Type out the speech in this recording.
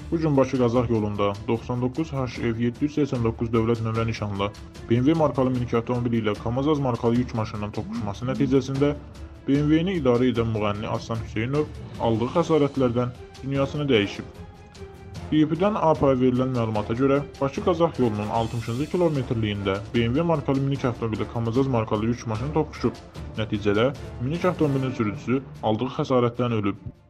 Bu gün Bakı-Qazax yolunda 99 HF 789 dövlət nömrə nişanlı BMW markalı minik avtomobili ilə KamAZ markalı yük maşınının toqquşması nəticəsində BMW-ni idarə edən müğənni Aslan Hüseynov aldığı xəsarətlərdən dünyasını dəyişib. BYP-dən APA verilən məlumata görə, Bakı-Qazax yolunun 60-cı kilometrliyində BMW markalı minik avtomobili KamAZ markalı yük maşını toqquşub. Nəticədə minik avtomobilin sürücüsü aldığı xəsarətdən ölüb.